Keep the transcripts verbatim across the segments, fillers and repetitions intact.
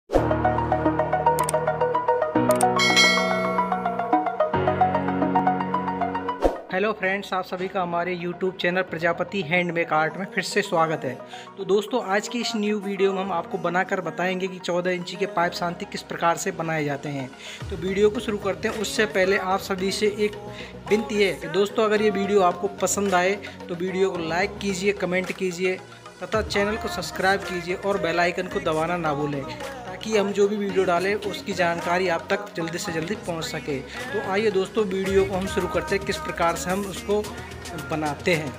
Hello friends, आप सभी का हमारे YouTube channel Prajapati hand make art में फिर से स्वागत है। तो दोस्तों, आज की इस न्यू वीडियो में हम आपको बनाकर बताएंगे कि चौदह इंची के पाइप शांति किस प्रकार से बनाए जाते हैं। तो वीडियो को शुरू करते हैं उससे पहले आप सभी से एक विनती है कि दोस्तों, अगर ये वीडियो आपको पसंद आए तो वीडियो को लाइक कीजिए, कमेंट कीजिए तथा चैनल को सब्सक्राइब कीजिए और बेल आइकन को दबाना ना भूलें, ताकि हम जो भी वीडियो डालें उसकी जानकारी आप तक जल्दी से जल्दी पहुंच सके। तो आइए दोस्तों, वीडियो को हम शुरू करते हैं किस प्रकार से हम उसको बनाते हैं।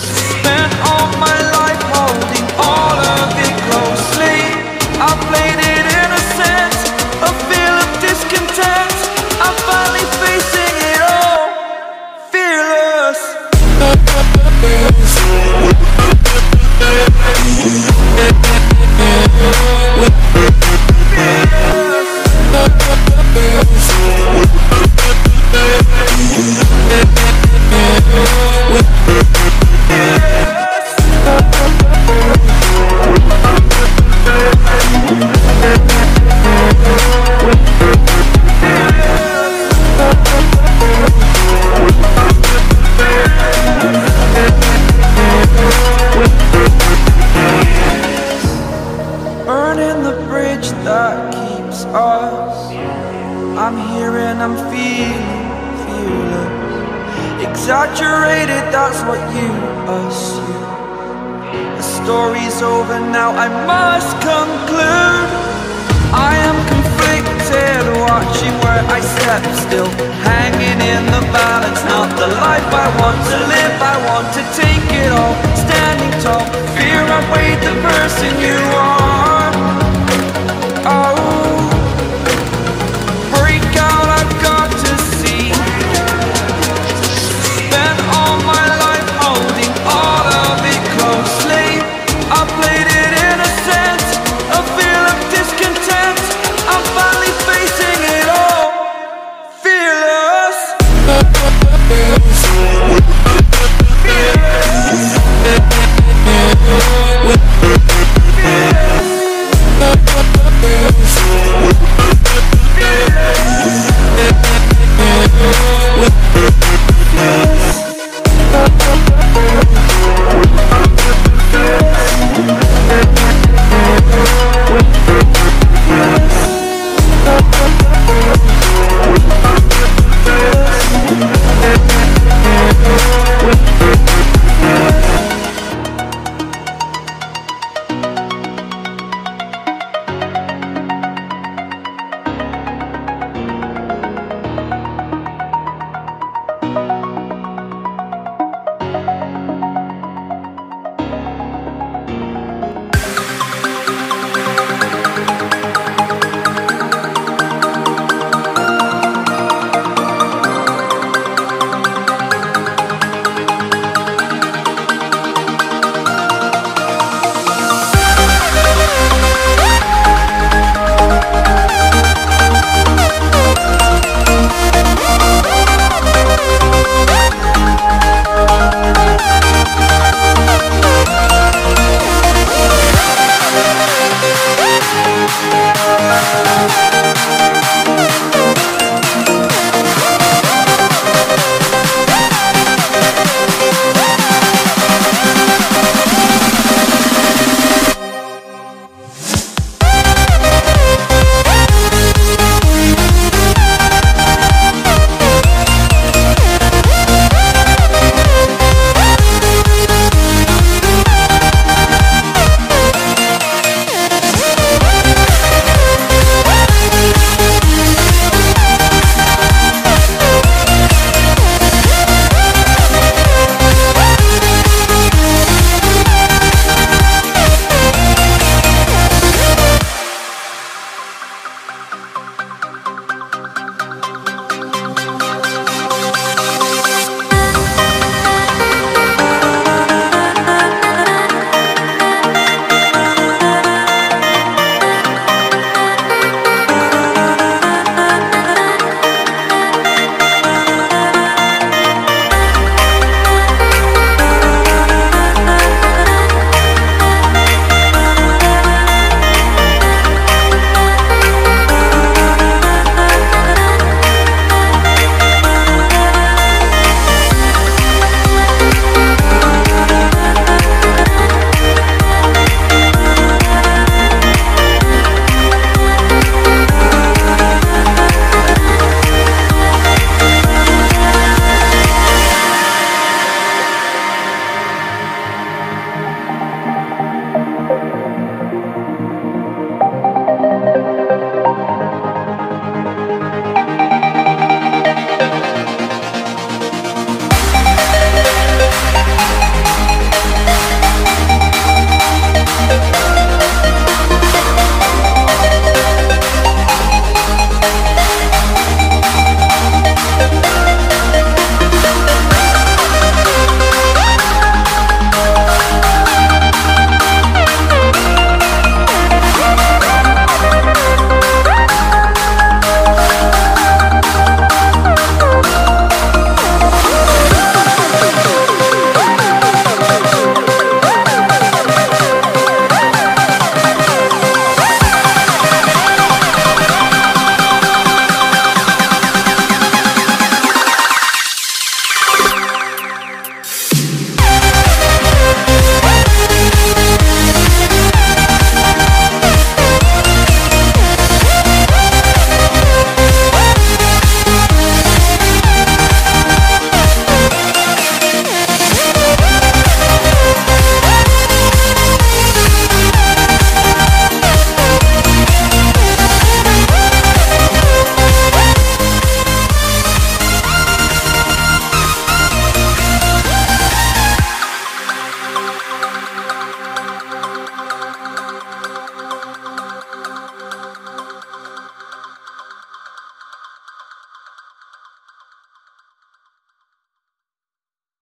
I'm here and I'm feeling, fearless. Exaggerated, that's what you assume. The story's over now, I must conclude. I am conflicted, watching where I step still, hanging in the balance. Not the life I want to live, I want to take it all. Standing tall, fear I weighed the person you